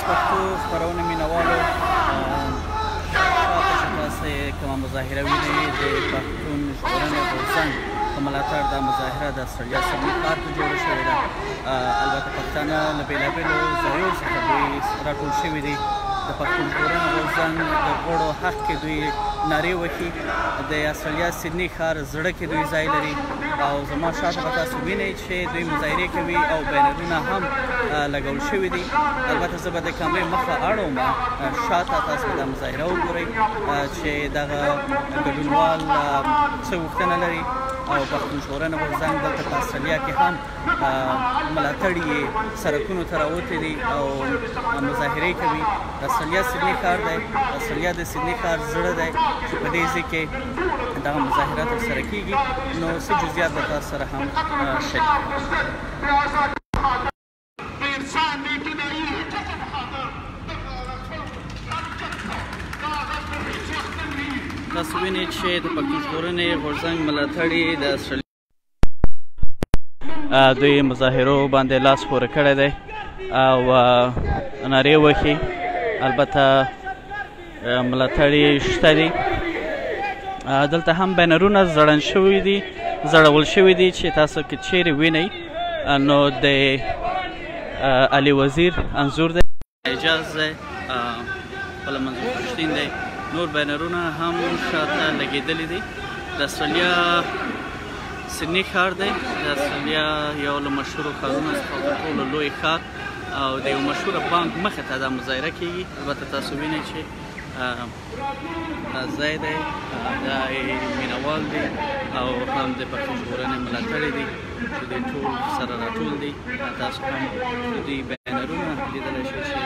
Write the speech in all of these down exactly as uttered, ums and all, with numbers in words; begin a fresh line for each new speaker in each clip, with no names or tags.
پښتو خپرونې مینوالو، شاته چې تاسې کومه مظاهره وینئ د پښتون ژغورنې غورځنګ په ملاتړ دا مظاهره د استرالیا سیدني ښار کې جوړه شوې ده. البته پښتانه له بېلابېلو ځایونو څخه دوی راټول شوي دي. د پښتون ژغورنې غورځنګ د غړو حق کې دوی نارې وهي. د استرالیا سیدني ښار زړه کې دوی ځای لري او زما شاته به تاسو وینئ چې دوی مظاهرې کوي او بینرونه هم لګول شوي دي. البته زه به د کامرې مخه اړوم، شاته تاسو به دا مظاهره وګورئ چې دغه ګډونوال څه غوښتنه لري او پښتون ژغورنې غورځنګ دلته په استرالیا کې هم ملاتړ یې سرکونو ته راوتې دي او مظاهرې کوي. د استرالیا سیدني ښار دی، د استرالیا د سیدني ښار زړه دی چې په دې ځای کې دغه مظاهره ترسره کېږي. نو څه جزئیات به تاسو سره هم شریک تاسو وینئ چې د پښتون ژغورنې غورځنګ ملاتړي د استرالیا دوی مظاهرو باندې لاس پورې کړی دی او نارې وهي. البته ملاتړي شته دي. دلته هم بینرونه زړن شوي دي زړول شوي دي چې تاسو که چیرې وینئ نو د علي وزیر انځور دی، اعجاز دی، خپله منظور پښتین دی. نور بینرونه هم شاته لګېدلي دي. د استرالیا سیدني ښار دی، د استرالیا یو له مشهورو ښارونو څخه تر ټولو لوی ښار او د یو مشهوره بانک مخې ته دا مظاهره کېږي. البته تاسو وینئ چې دا ځای دی، دا مینوال دي او هم د پښتون ژغورنې ملاتړي دي چې دوی ټول سره راټول دي. تاسو هم د دوی بینرونه لیدلی شئ چې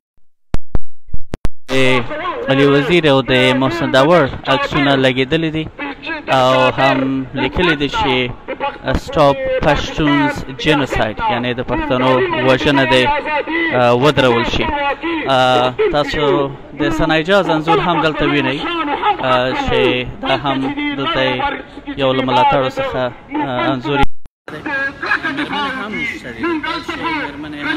د علي وزیر او د محسن داور عکسونه لګېدلي دي او هم لیکلي دي چې سټاپ پشتونز جینوساید، یعنې د پښتنو وژنه دې ودرول شي. تاسو د سنایجاز انځور هم دلته وینئ چې دا هم دلته یو له ملاتړو څخه انځور مېرمنې هم شته دي چې مېرمنې هم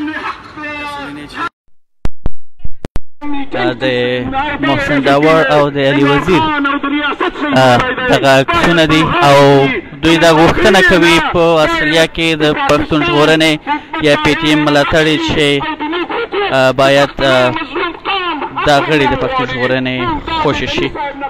د محسن داور او د علي وزیر دغه عکسونه دي او دوی دا غوښتنه کوي په استرالیا کې د پښتون ژغورنې یا پی ټي ایم ملاتړي چې باید دا غړي د پښتون ژغورنې خوشې شي.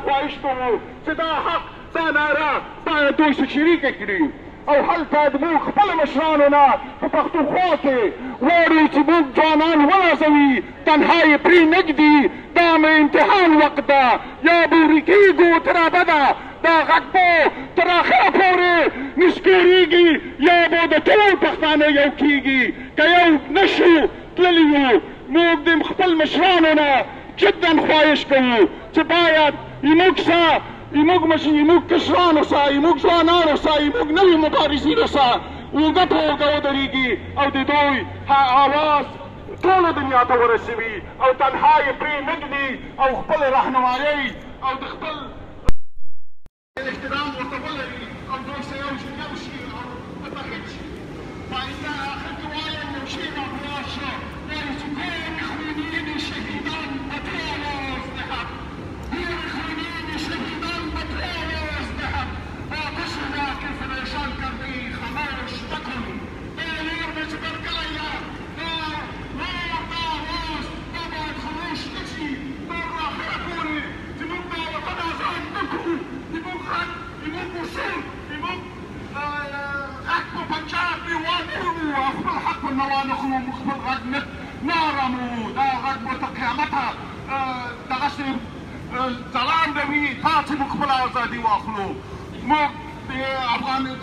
او هلته زموږ خپله مشرانو نه په پښتونخوا کې غواړي چې موږ ځوانان ونازوي، تنها یې پرې نږدي. دا مې امتحان وخت ده، یا بورې کېږو تر ابده، دا غږ به تر اخره پورې نسکورېږي یا به د ټول پښتانه یو کېږي. که یو نه شو تللي وو، موږ د خپل مشرانو نه جدا خواهش کوو چې باید زموږ څه زموږ زموږ کشرانو سه، زموږ ځوانانو سه، زموږ نوي مبارزینو سه اوږه په اوږه ودرېږي او د دوی اواز ټوله دنیا ته ورسوي او تنها یې پرې نږدي او خپل رهنمایۍ او د خپل احترام ورته ولري او دوی سره یو شي یو شي او متحد شي. فإذا آخر وایم یو شی راپیدا شه، وایي چې ټول خوینین شهیدان به ټوله ازدحام، ټول خوینین شهیدان به ټوله ازدحام. آتشنا که فریشان کردی خاموش مکن، دا نور به چې برکلی ده، دا نور دا آواز دا باید خاموش نشي. دا تر آخره پورې زموږ دا وطن آزاد نه کړو. زموږ غږ زموږ اصول زموږ غږ په پنجاب کې وانهرمو او خپل حق ورنه وانخلو، موږ خپل غږ نه آرامو. دا غږ به تر قیامته دغسې ځلانده وي تا چې موږ خپله ازادي واخلو. موږ د افغان د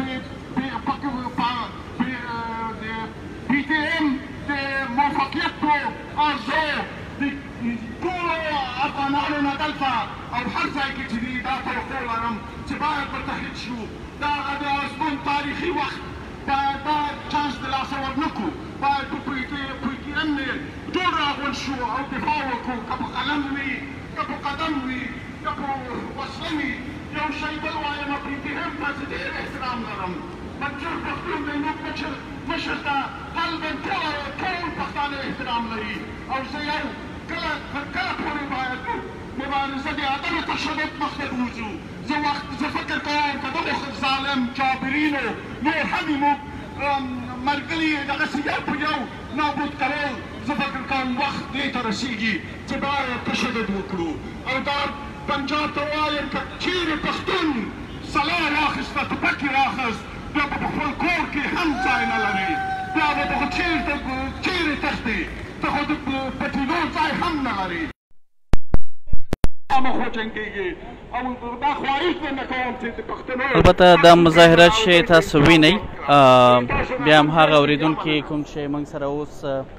پي ټي ایم د موفقیت په آرزو د ټولو افغانانو نه دلته او هر ځای کې چې دي دا توقع لرم چې باید متحد شو. دا د ازمون تاریخي وخت باید دا چانس د لاسه ورنه کړو. باید په پي ټي ایم نه ټول راغونډ شو او دفاع وکړو، که په قلم وي، که په قدم وي، که په وسله وي. یو شی بل وایم، پي ټي ایم ته زه ډېر احترام لرم، منصور پښتون د زموږ مشر مشر ته قلبا ټول پښتانه احترام لري او زه یو کله تر کله پورې باید مبارزه د عدم تشدد مخته بوځو زه وخت زه فکر کوم که دغو ظالم جابرینو نور هم موږ ملګري دغسې یو په یو نابود کول زه فکر کوم وخت دې ته رسېږي چې باید تشدد وکړو او دا پنجاب ته وایم که چیرې پښتون سلا راخیسته ټوپک یې راخیست بیا به په خپل کور کې هم ځای نه لري بیا به دغه چیرې تښتي ته خو د پټېدو ځای هم نه لري
البته دا مظاهرات چې تاسو وینئ بیا هم هغه اورېدونکي کوم چې موږ سره اوس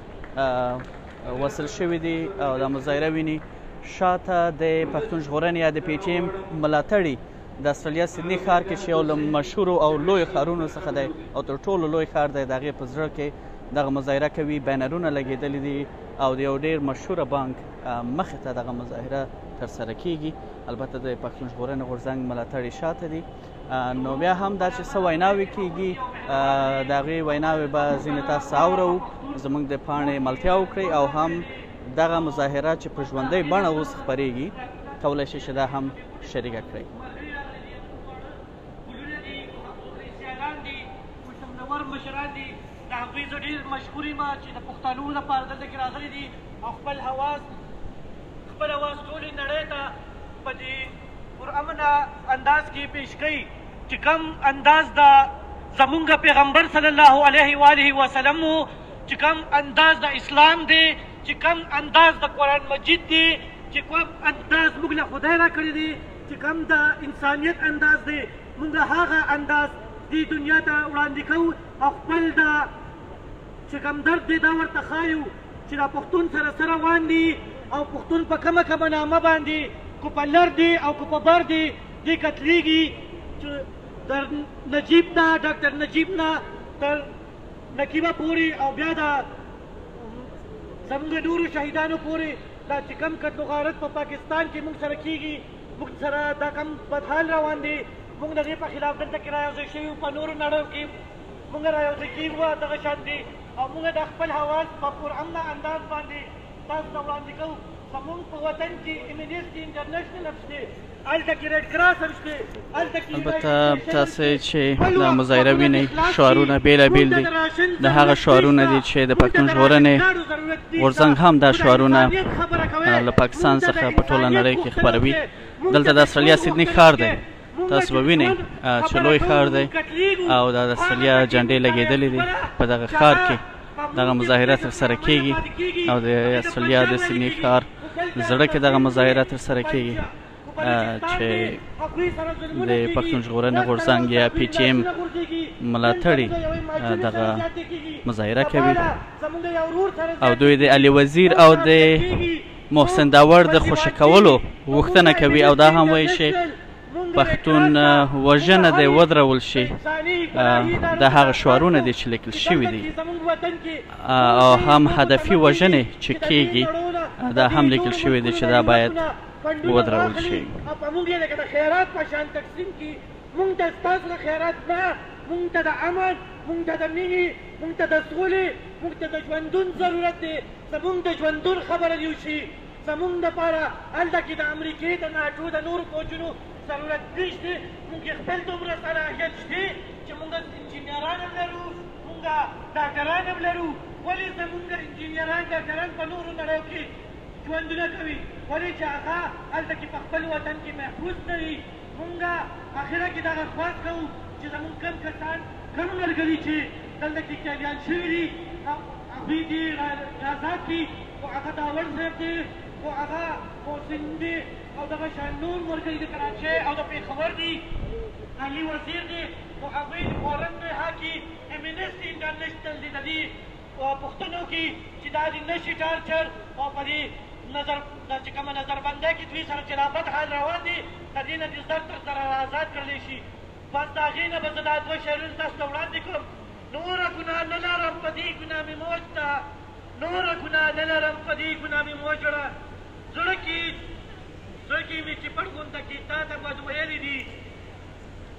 وصل شوي دي او دا مظاهره ویني شاته د پښتون ژغورنې یا د پی ټي ایم ملاتړي د استرالیا سیدني ښار کې چې یو له مشهورو او لویو ښارونو څخه دی او تر ټولو لوی ښار دی د هغې په زړه کې دغه مظاهره کوي بینرونه لګېدلي دي او د یو ډېر مشهوره بانک مخې ته دغه مظاهره ترسره کیږي البته د پښتون ژغورنې غورځنګ ملاتړي شاته دي نو بیا هم دا چې څه ویناوې کیږي د هغې ویناوې به ځینې تاسو اورو زموږ د پاڼې ملتیا وکړئ او هم دغه مظاهره چې په ژوندۍ بڼه اوس خپرېږي کولی شئ چې دا هم شریکه کړئ
مشران دي د هغوی زه ډېر مشکور یم چې د پښتنو لپاره دلته کې راغلي دي او خپل حواس خپل حواس ټولې نړۍ ته په دې پرامنه انداز کې پیش کوي چې کوم انداز د زمونږ پیغمبر صلی الله علیه و آله وسلم و چې کوم انداز د اسلام دی چې کوم انداز د قرآن مجید دی چې کوم انداز موږ له خدای راکړی دی چې کوم د انسانیت انداز دی موږ هغه انداز دې دنیا ته وړاندې کوو او خپل د چې کوم درد دی دا ورته ښایو چې دا پښتون سره سره روان دي او پښتون په کومه کومه نامه باندې کو په لر دی او کو په بر دی دې قتلیږي چې تر نجیب نه ډاکټر نجیب نه تر نقیبه پورې او بیا د زموږ نورو شهیدانو پورې دا چې کوم قتل و غارت په پاکستان کې موږ سره کېږي موږ سره دا کم بدحال روان دی موږ د هغې په خلاف دلته کې رايوځای شوي وو په نورو نړیو کې موږ رايوځای کېږو دغه شان دي او موږ د خپل حواس په پرامنه انداز باندې تاسو ته وړاندې کوو زموږ په وطن کې امنیسټي انټرنیشنل هم شته هلته کې ریډ کراس هم شته هلته کې
البته تاسې چې دا مظاهره وینئ شعارونه بېلابېل دي د هغه شعارونه دي چې د پښتون ژغورنې غورځنګ هم دا شعارونه له پاکستان څخه په ټوله نړۍ کې خپروي دلته د استرالیا سیدني ښار دی تاسو به وینئ چې لوی ښار دی او دا د استرالیا جنډې لګېدلې دي په دغه ښار کې دغه مظاهره ترسره کیږي او د استرالیا د سیدني ښار زړه کې دغه مظاهره ترسره کیږي چې د پښتون ژغورنې غورځنګ یا پی ټي ایم ملاتړي دغه مظاهره کوي او دوی د علي وزیر او د محسن داور د خوشي کولو غوښتنه کوي او دا هم وایي چې پښتون وژنه دی ودرول شي د هغه شعارونه دي چې لیکل شوي دي او هم هدفي وژنې چې کیږي دا هم لیکل شوي دي چې دا باید ودرول شي
موږ یې لکه د خیرات په شان تقسیم کړي موږ ته ستاسو د خیرات نه موږ ته د امن موږ ته د مینې موږ ته د سولې موږ ته د ژوندون ضرورت دی زموږ د ژوندون خبره دې وشي زموږ دپاره هلته کې د امریکې د ناټو د نورو فوجونو ضرورت نشته موږ خپل دومره صلاحیت شته چې موږ انجینران هم لرو موږ ډاکټران هم لرو ولې زموږ انجینران ډاکټران په نورو نړیو کې ژوندونه کوي ولې چې هغه هلته کې په خپل وطن کې محفوظ نه وي موږ اخره کې دغه خواست کوو چې زموږ کم کسان کم ملګري چې دلته کې قیدیان شوي دي هغوی دې ازاد کړي خو هغه داور صاحب دی خو هغه محسن دی او دغه شان نور ملګري د کراچۍ او د پېښور دي علي وزیر دی خو هغوی فورن رها کړي امنیسټي انټرنیشنل دی د دې پوښتنو کې چې دا د نشي ټارچر او په دې نظر چې کومه نظربندۍ کې دوی سره چې را بد حال روان دي تر دې نه دې زر تر زره آزاد کړلی شي بس د هغې نه به زه دا دوه شعرونه تاسو ته وړاندې کړم نوره ګناه نه لرم په دې ګناه مې موج ته نوره ګناه نه لرم په دې ګناه مې موجړه زړه کې زړه کې مې چې پړ غونډه کې تا ته به ویلي دي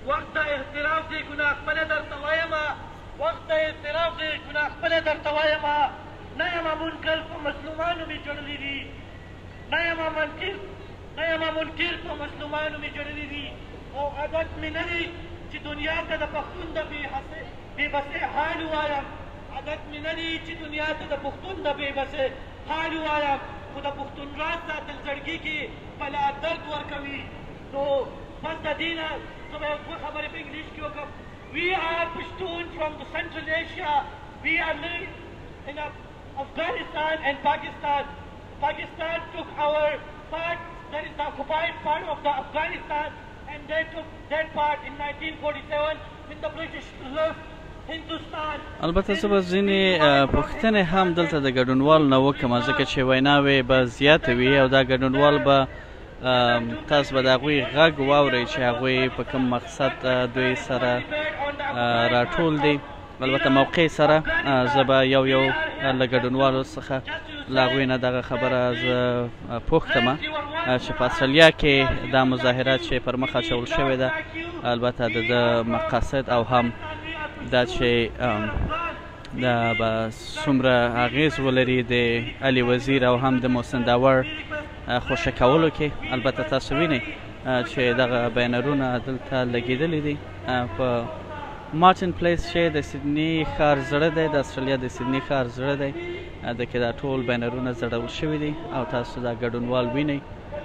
وقت اعتراف دی کنه خپله درته وایمه وقت اعتراف دی کنه خپله درته وایمه نه یمه منکر په مظلومانو مې جوړلي دي نه یمه منکر نه یمه منکر په مظلومانو مې جوړلي دي او عادت مې نه دی چې دنیا ته د پښتون د بېبسۍ حال ووایم عادت مې نه دی چې دنیا ته د پښتون د بېبسۍ حال ووایم خو د پښتون راز ساتل زړګي کې بلا درد ورکوي نو بس د دې نه زه به یو دوه خبرې په انګلیش کې وکړم We are Pashtoon from the Central Asia. We are living in Afghanistan and Pakistan. Pakistan took our part, that is the occupied part of the Afghanistan, and they took that part in nineteen forty-seven when the British left Hindustan.
البته زه به ځینې پوښتنې هم دلته د ګډونوالو نه وکړم ځکه چې ویناوې به زیاتې وي او دا ګډونوال به تاسو به د هغوی غږ واورئ چې هغوی په کوم مقصد دوی سره راټول دي البته موقع سره زه به یو یو له ګډونوالو څخه له هغوی نه دغه خبره زه پوښتمه چې په استرالیا کې دا مظاهرات چې پر مخ اچول شوې ده البته د ده مقاصد او هم دا چې دا به څومره اغېز ولري د علي وزیر او هم د محسن داور خوشی کولو کې البته تاسو وینئ چې دغه بینرونه دلته لګېدلي دي په مارټن پلیس چې د سیدني ښار زړه دی د استرالیا د سیدني ښار زړه دی د کې دا ټول بینرونه ځړول شوي دي او تاسو دا ګډونوال وینئ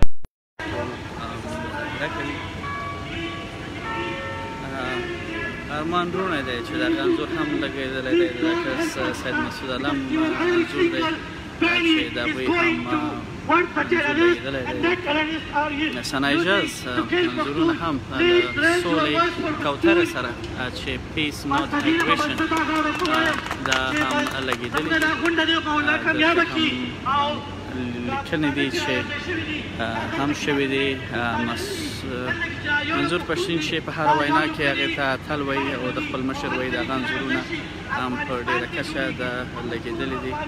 ارمان روڼی دی چې دغه انځور هم لګېدلی دی د ډاکټر سید مسعود علم انځور دی چې د هغوی هم سنایجاز انځورونه هم د سولې کوترې سره چې پیس نوت اګریشن دا هم لګېدلي دي لیکنې دي چې هم شوي دي منظور پښتین چې په هره وینا کې هغې ته اتل وایي او د خپل مشر وایي د هغه انځورونه هم په ډېره کچه د لګېدلي دي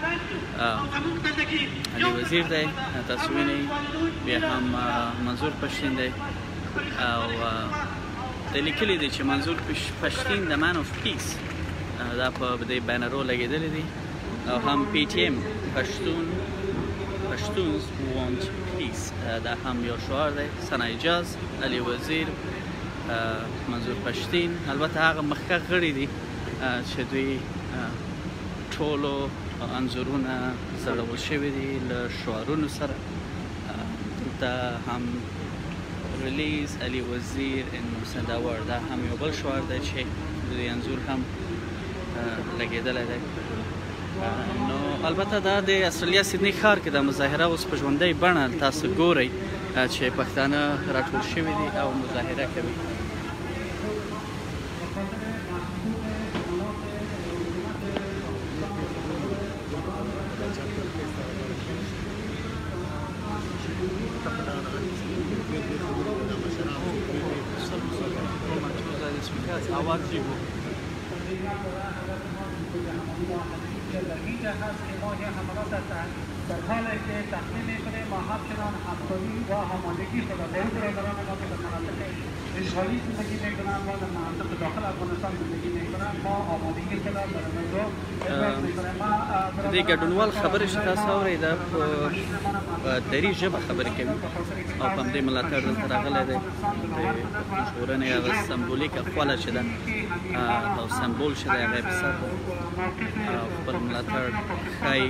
علي وزیر دی تاسو وینئ بیا هم منظور پښتین دی او د لیکلي دي چې منظور پښتین د مان اف پیس دا په دې بینرو لګېدلي دي او هم پی ټي ایم پښتون Pashtuns want peace دا هم یو شعار دی سنایجاز علي وزیر منظور پښتین البته هغه مخکښ غړي دي چې دوی ټولو انځورونه ځړول شوي دي له شعارونو سره دلته هم ریلیز علي وزیر ان محسن داور دا هم یو بل شعار دی چې د دې انځور هم لګېدلی دی نو البته دا د استرالیا سیدني ښار کې د مظاهره اوس په ژوندۍ بڼه تاسو ګورئ چې پښتانه راټول شوي دي او مظاهره کوي
درگیر هست که ما این حملات هستند در حالی که تخمین میکنیم ما همچنان همکاری و هماهنگی خود با اون برادران ما که در مناطق اشغالی زندگی میکنند و در مناطق داخل افغانستان زندگی میکنند ما آمادگی خود در موضوع ابراز میکنیم ما
د ګډونوال خبرې چې تاسو اورئ دا په دري ژبه خبرې کوي او په همدې ملاتړ دلته راغلی دی د پښتون ژغورنې هغه سمبولیکه خواله چې ده او سمبول چې دی هغه یې په سر ده او خپل ملاتړ ښایي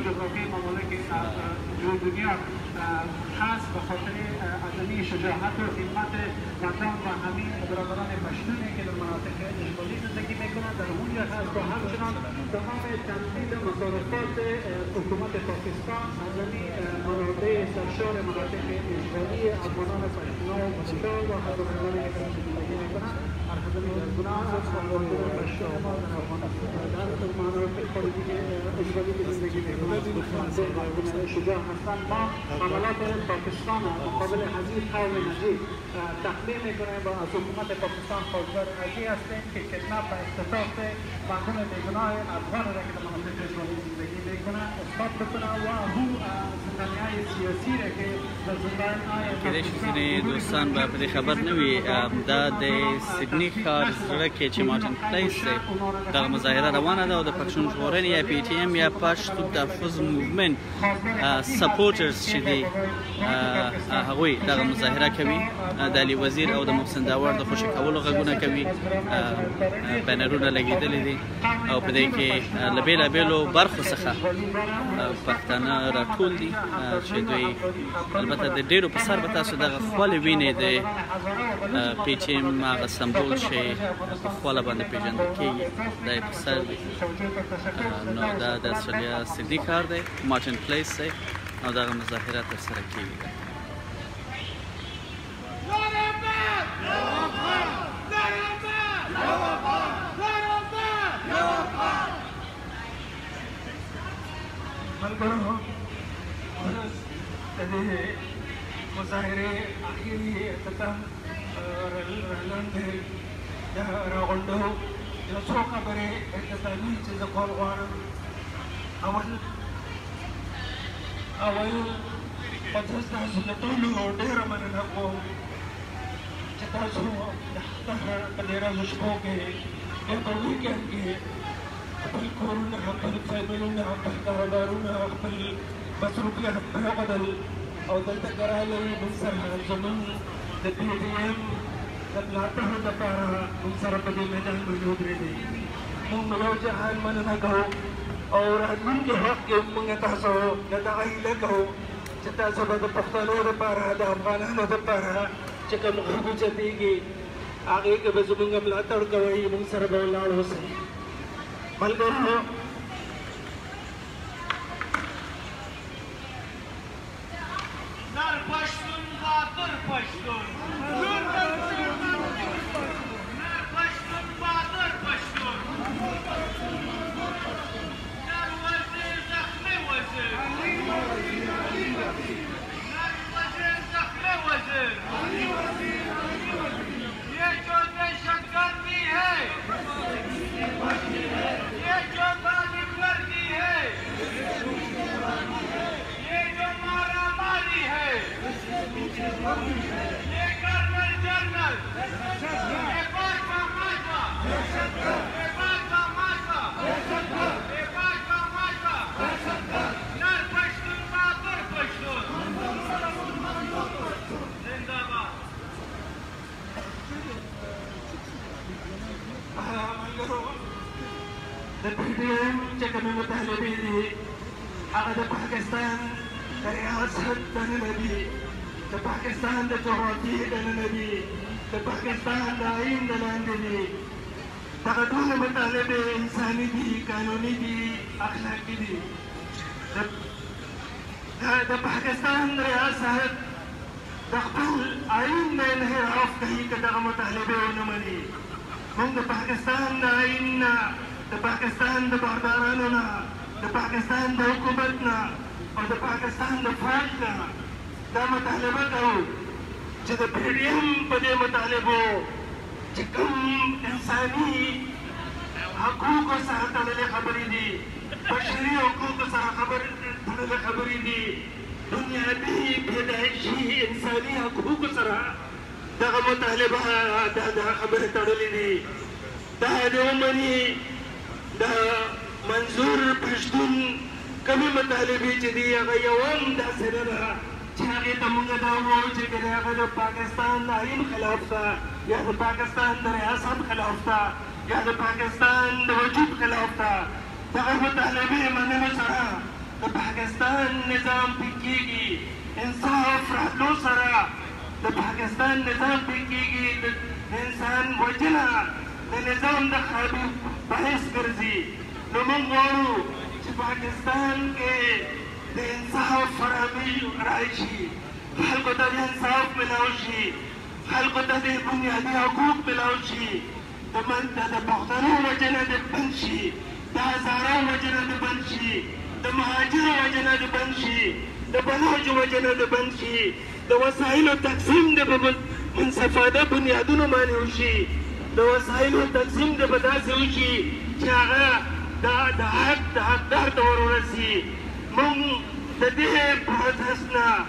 خاص به خاطر عدمی شجاعت و خدمت وطن و همین برادران پشتونی که در مناطق اشغالی زندگی میکنند در اونجا هست و همچنان تمام تنظیم مصارفات حکومت پاکستان از همین منابع سرشار مناطق اشغالی افغانان پشتونا و بلوچان و هزارانی که زندگی میکنند هر همین گناه از مناطق پشتون ما در افغانستان در مناطق خارجی اشغالی زندگی میکنند شجاع هستند ما حملات پاکستان مقابل هذه قوم نجیب تقدیم میکنیم و از حکومت پاکستان خواستار ازی هستیم که کدنپ و اختطاف مردم بیگناه افغان را که در مناطق اشغالی زندگی میکنند اثبات بکنه و او زندانیهای سیاسی را که
کېدای شي ځینې دوستان به په دې خبر نه وي دا د سیدني ښار زړه کې چې مارټن پلیس دی دغه مظاهره روانه ده او د پښتون ژغورنې یا پی ټي ایم یا پشتو تحفظ موومنټ سپورټرز چې دي هغوی دغه مظاهره کوي د علي وزیر او د محسن داور د خوشي کولو غږونه کوي بنرونه لګېدلي دي او په دې کې له بېلابېلو برخو څخه پښتانه راټول دي چې دوی البته د ډېرو په سر به تاسو دغه خولې وینئ د پی ټي ایم هغه سمبول چې په خوله باندې پېژندل کېږي دا یې په سر وي نو دا د استرالیا سیدني ښار دی مارټن پلیس دی او دغه مظاهره ترسره کېږي
ملګرو د دې مظاهرې اخري اختتام لاندې راغونډو یو څو خبرې اختتامي چې زه کول غواړم اول اول په زه ستاسو له ټولو ډېره مننه کوم چې تاسو د اختر په دې ورځو شپو کې یا په ویکینډ کې خپل کورونه خپل فیملونه خپل کاروبارونه خپل مصروفیات پرېښودل او دلته راغلئ موږ سره زموږ د پی ټي ایم د ملاتړ لپاره موږ سره په دې میدان باندې ودرېدئ موږ یو جهان مننه کوو او راتلونکي وخت کې موږ تاسو د دغه هیله کوو چې تاسو به د پښتنو لپاره د افغانانو لپاره چې کوم غږ اوچتېږي هغې کې به زموږ ملاتړ کوئ موږ سره به ولاړ اوسئ ملګرو
در پشتون بادر پشتون در پشتون بادر پشتون در وزیر زخمی وزیر در وزیر زخمی وزیر یہ جو دہشتگردی ہے یہ جو تعلیم گردی ہے یہ جو مارا ماری ہے یہ کرنل جنرل یہ بات کا ماشا یہ بات کا ماشا یہ بات کا ماشا نر پشتون بادر پشتون زندہ باد
د پی ټي ایم چې کومې مطالبې دي هغه د پاکستان د ریاست دننه دي د پاکستان د جغرافیې دننه دي د پاکستان د آئین د لاندې دي دغه ټولې مطالبې انساني دي قانوني دي اخلاقي دي د پاکستان ریاست د خپل آئین نه انحراف کوي که دغه مطالبې ونه مني موږ د پاکستان د آئین نه د پاکستان د باغدارانو نه د پاکستان د حکومت نه او د پاکستان د فوج نه دا مطالبه کوو چې د پی ټي ایم په دې مطالبو چې کوم انساني حقوقو سره تړلې خبرې دي بشري حقوقو سره تړلې خبرې دي بنیادي پیدایشي انساني حقوقو سره دغه مطالبه دغه خبرې تړلې دي دا دې ومني د منظور پښتون کومې مطالبې چې دي هغه یو هم داسې نه ده چې هغې ته موږ دا ووایو چې که هغه د پاکستان د آئین خلاف ده یا د پاکستان د ریاست خلاف ده یا د پاکستان د وجود خلاف ده دغه مطالبې منلو سره د پاکستان نظام پرې کېږي انصاف راتلو سره د پاکستان نظام پرې کېږي د انسان وژنه د نظام د خرابي باعث ګرځي نو موږ غواړو چې پاکستان کې د انصاف فراهمي راشي خلکو ته د انصاف ملاو شي خلکو ته د بنیادي حقوق ملاو شي د پښتنو وژنه دې بند شي د هزاره وژنه دې بند شي د مهاجرو وژنه دې بند شي د بلوچو وژنه دې بند شي د وسایلو تقسیم دې په منصفانه بنیادونو باندې وشي د وسایلو تقسیم دې په داسې وشي چې هغه د حق د حقدار ته ور ورسي موږ د دې پروسس نه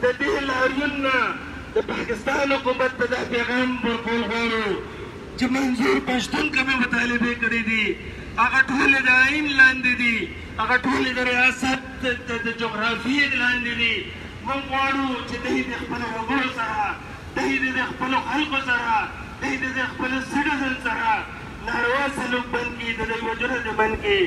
د دې لاریون نه د پاکستان حکومت ته دا پیغام ورکول غواړو چې منظور پښتون کومې مطالبې کړې دي هغه ټولې د آئین لاندې دي هغه ټولې د ریاست د جغرافیې لاندې دي موږ غواړو چې دوی د خپلو وګړو سره دوی د خپلو خلکو سره دوی د خپلو سټیزن سره ناروا سلوک بند کړي د دوی وجونه دې بند کړي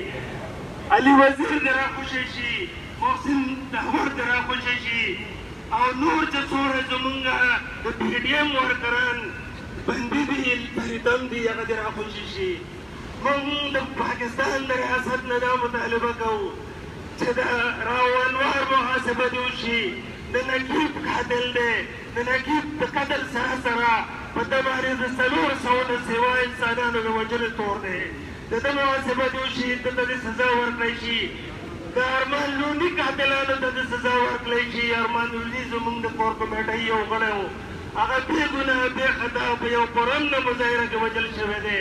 علي وزیر دې راخوشی شي محسن دهور دې راخوشی شي او نور چې څومره زمونږ د پی ټي ایم ورکران بندي دي پریتم دي هغه دې راخوشي شي موږ د پاکستان د ریاست نه دا مطالبه کوو چې د راوانوار محاسبه دې وشي د نقیب قاتل دی د نقیب د قتل سره سره په ده باندې د څلور سوه نه سوا انسانانو د وژلو تور دی د ده محاسبه دې وشي ده ته دې سزا ورکړی شي د ارمان لوني قاتلانو ته د سزا ورکړی شي ارمان لوني زموږ د کور کمیټۍ یو غړی و هغه بې ګناه بې خطا په یو پرامنه مظاهره کې وژل شوی دی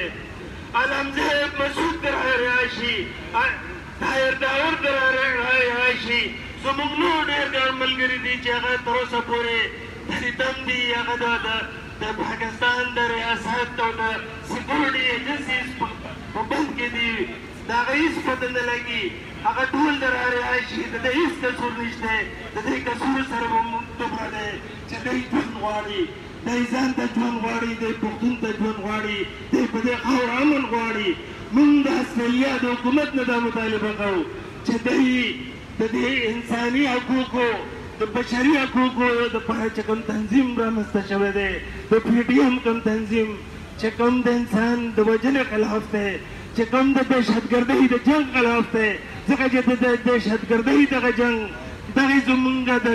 علم صاحب مسعود د رهایی شي طاهر داور د رهایی شي زموږ نور ډېر ډېر ملګري دي چې هغه تر اوسه پورې دریتم دي هغه د پاکستان د ریاست او د سیکورټي ایجنسیز په بند کې دي د هغه هېڅ پته نه لګي هغه ټول د رهایی شي د ده هېڅ قصور نشته د دې قصور سره به موږ دومره دی چې دی ژوند غواړي دی ځان ته ژوند غواړي دی پښتون ته ژوند غواړي دی په دې خاوره امن غواړي موږ د استرالیا د حکومت نه دا مطالبه کوو چې دی د دې انساني حقوقو د بشري حقوقو دپاره چې کوم تنظیم رامنځته شوی دی د پی ټي ایم کوم تنظیم چې کوم د انسان د وژنې خلاف دی چې کوم د دهشتګردۍ د جنګ خلاف دی ځکه چې د دهشتګردۍ دغه جنګ دغې زمونږ د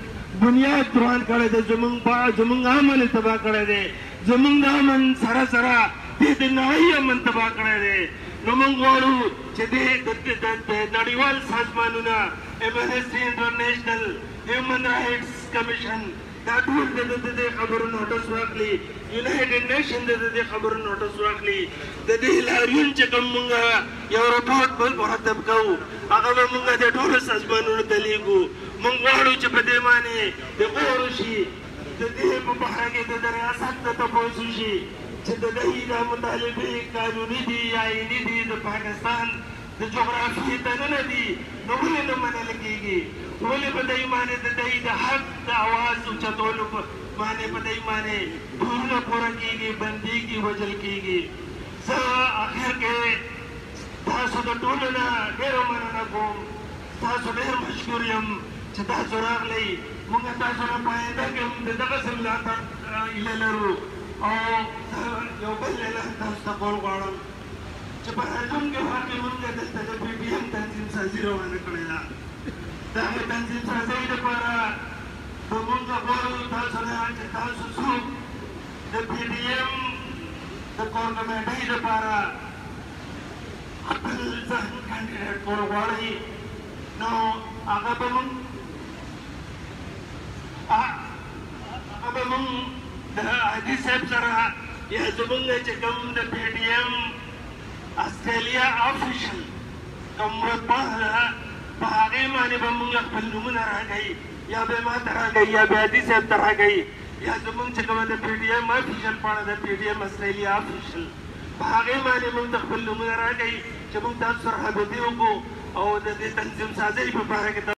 بنیاد روان کړی دی زمونږ زمونږ امن یې تباه کړی دی زمونږ د امن سره سره دې د نړۍ امن تباه کړی دی نو موږ غواړو چې دې د نړیوال سازمانونه امنسټي انټرنیشنل هیومن رایټس کمیشن دا ټول د دې خبرو نوټس واخلي یونایټډ نیشن د دې خبرو نوټس واخلي د دې لاریون چې کوم موږ یو رپورټ مرتب کوو هغه به موږ د ټولو سازمانونو ته لیږو موږ غواړو چې په دې باندې د غور وشي د دې په باره کې د ریاست نه تپوس وشي چې د دوی دا مطالبې قانوني دي یا آئیني دي د پاکستان د جغرافیې دننه دي نو ولې نه منل کېږي ولې په دوی باندې د دوی د حق د اواز اوچتولو باندې په دوی باندې ټولونه پوره کېږي بندېږي وژل کېږي زه اخر کې تاسو د ټولو نه ډېره مننه کوم تاسو ډېر مشکور یم چې تاسو راغلی موږ تاسو نه په آینده کې هم د دغسې ملاتړ هیله لرو او یو بل اعلان تاسو ته کول غواړم چې په حجم کې واقع موږ دلته د پی ټي ایم تنظیم سازي روانه کړې ده د هغې تنظیم سازۍ لپاره به موږ غواړو تاسو نه چې تاسو څوک د پی ټي ایم د کور کمیټۍ لپاره خپل ځان کاندیډیټ کول غواړئ نو هغه به موږ هغه به موږ د حاجي صاحب سره یا زمونږ چې کوم د پی ټي ایم استرالیا افیشل کوم ویبپاڼه ده په هغې باندې به موږ خپل نومونه راکوي یا به ما ته راکوي یا به حاجي صاحب ته راکوي یا زمونږ چې کومه د پی ټي ایم افیشل پاڼه ده پی ټي ایم استرالیا افیشل په هغې باندې موږ د خپل نومونه راکوي چې موږ تاسو سره رابطې وکړو او د دې تنظیم سازۍ په باره کې